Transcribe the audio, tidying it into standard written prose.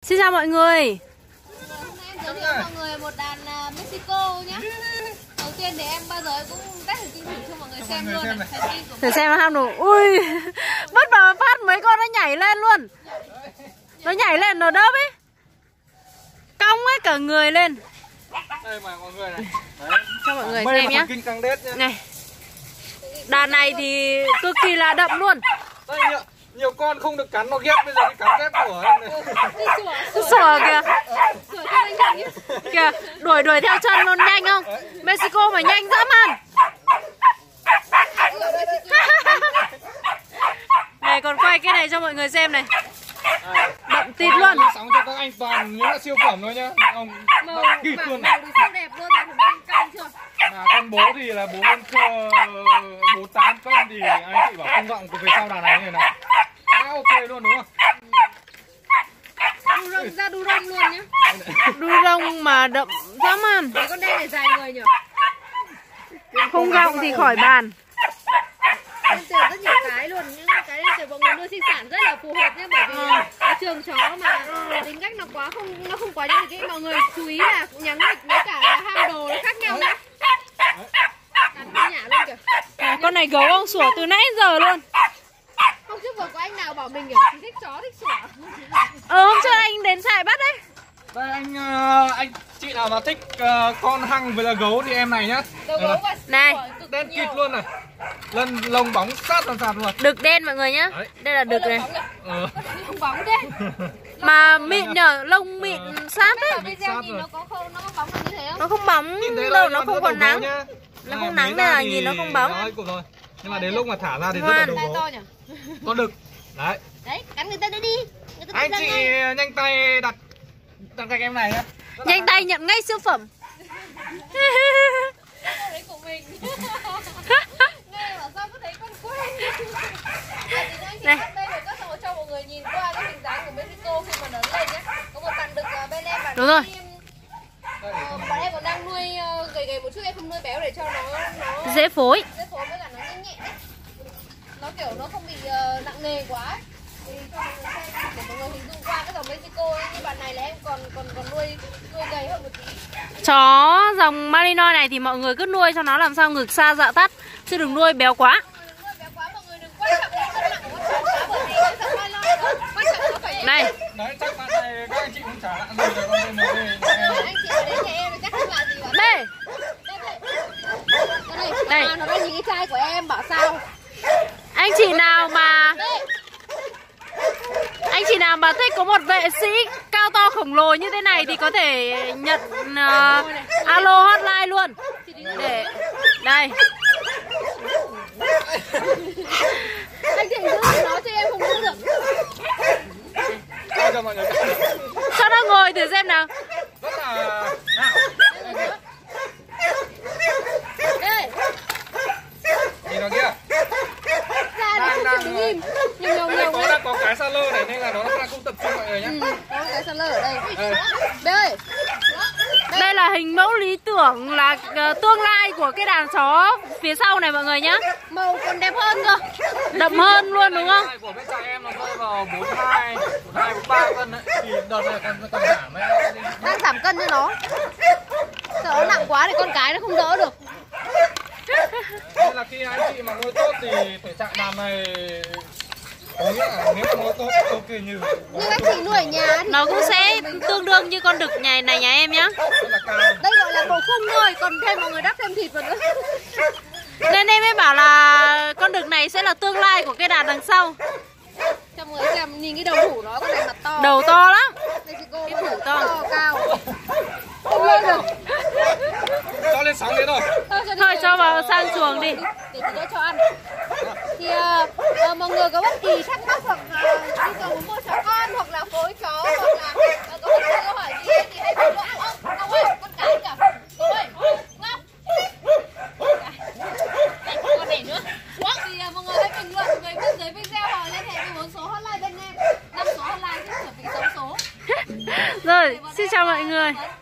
Xin chào mọi người. Hôm nay em giới thiệu mọi người một đàn Mexico nhé. Đầu tiên thì em bao giờ cũng test thử kinh thử cho mọi người xem luôn này. Thử xem nó ham đủ. Ui, bất ngờ phát mấy con nó nhảy lên luôn. Nó nhảy lên nó đớp ấy. Cong ấy cả người lên. Đây mà mọi người này. Đấy. Cho mọi người xem nhé. Này. Đàn này thì cực kỳ là đậm luôn. Đây nhiều con không được cắn nó ghép, bây giờ đi cắn ghép của em này. Sủa kìa. Kìa, đuổi theo chân luôn, nhanh không? Mexico mà nhanh dã man. Này còn quay cái này cho mọi người xem này. Đậm tịt luôn. Sóng cho các anh toàn những siêu phẩm thôi nhá. Ông kịp luôn. Màu thì siêu đẹp luôn, mà cũng căng chưa? Mà con bố thì là bố lên bố 8 cân thì anh chị bảo không vọng về sau đàn này như này này. Quá ok luôn đúng không? Ra đu rông luôn nhá. Đu rông mà đậm dã man. Cái con đen này dài người nhỉ? Không gọng thì khỏi bàn. Em chơi rất nhiều cái luôn, những cái này để mọi người nuôi sinh sản rất là phù hợp nhé, bởi vì là trường chó mà tính cách nó không quá những cái mọi người chú ý là nhắn lịch với cả là ham đồ nó khác nhau nhé. Cắn nhả luôn kìa. Con này gấu ông sủa từ nãy giờ luôn. Hôm trước vừa có anh nào bảo mình thích chó thích sủa. Hôm trước anh đến trại bắt đấy. Đây anh chị nào mà thích con hăng với là gấu thì em này nhá. Này, đen kịt luôn này. Lông bóng sát làm sạt luôn. đực đen mọi người nhá. Đấy. Đây là đực này. Lông bóng đấy. Mà mịn nhờ, lông mịn sát đấy. Video nhìn nó có bóng được như thế không? Nó không bóng đâu, nó không còn nắng. Nó không nắng nên là nhìn nó không bóng. Đấy, rồi. Nhưng mà đến lúc mà thả ra thì rất là đầu gấu. Con đực. Đấy. Đấy, cắn người ta đi đi. Anh chị nhanh tay đặt cạnh em này nhá. Nhanh tay nhận ngay siêu phẩm. Đấy của mình. Nghe bảo sao cứ thấy con quen. Này. Đây là các hồ cho mọi người nhìn qua cái hình dáng của Mexico khi mà lớn lên nhé. Có một bạn đực bên em bạn. Đúng rồi. Bạn em còn đang nuôi gầy một chút, em không nuôi béo để cho nó dễ phối. Dễ phối với cả nó nhẹ nhẹ đấy. Nó kiểu nó không bị nặng nề quá ấy. Thì cho mọi người xem để mọi người hình dung qua cái dòng Mexico ấy. Như bạn này là em còn nuôi gầy hơn một tí. Chó dòng Malinois này thì mọi người cứ nuôi cho nó làm sao ngực xa dạ tắt, chứ đừng nuôi béo quá. Này. Đấy, chắc bạn này các anh chị cũng trả lại rồi con này. Anh chị ở đến nhà em thì chắc không là gì bạn. Đây. Đây. Nó đang nhìn cái chai của em bảo sao? Anh chị nào mà thích có một vệ sĩ cao to khổng lồ như thế này thì có thể nhận alo hotline luôn. Để đây. Anh chị giữ nó cho em không giữ được. Cho mọi người Cho nó ngồi thử xem nào. rất là Đây. nhìn nó kia. Đang đứng im. Nhồng Có cái sa lơ này nên là nó đang không tập trung mọi người nhé. Có cái sa lơ ở đây. Đây. Đây là hình mẫu lý tưởng là tương lai của cái đàn chó phía sau này mọi người nhá. Màu còn đẹp hơn cơ. Đậm hơn luôn đúng không? Của bên chồng em nó rơi vào 42, 43 cân đấy. Thì đợt này còn giảm đấy. Đang giảm cân cho nó. Sợ nó nặng quá thì con cái nó không đỡ được. Nên là khi anh chị mà nuôi tốt thì thể trạng đàn này có nghĩa là nếu mà nuôi tốt ok như anh chị nuôi ở nhà thì nó cũng sẽ tương đương như con đực này nhà em nhá. rất là cao. đây gọi là bổ sung thôi, còn thêm mọi người đắp thêm thịt vào nữa. Nên em mới bảo là con đực này sẽ là tương lai của cái đàn đằng sau. Cho mọi người xem, nhìn cái đầu thủ nó có vẻ mặt to. Đầu to lắm. Mexico cái thủ to cao. Không lên được. Cho lên sóng đấy rồi. Thôi cho vào sang chuồng đi. Để chị cho ăn. Thì mọi người có bất kỳ thắc mắc hoặc nhu cầu muốn mua chó con hoặc là phối chó hoặc là có bất kỳ câu hỏi gì thì hãy bình luận. Ngọc ơi, con cái kìa. Ngọc ơi, Ngọc. Con này nữa. Thì mọi người hãy bình luận về bên dưới video hoặc liên hệ với 4 số hotline bên em. 5 số hotline sẽ chuẩn bị 6 số. Rồi, xin chào mọi người.